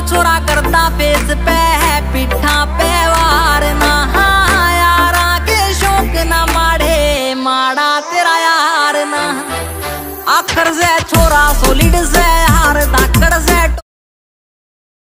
छोरा करता फेस पे है पिठा पे वार ना यारा के शौक ना माड़े माड़ा तेरा यार ना आखर से छोरा सोलिड से हार धाकड़ से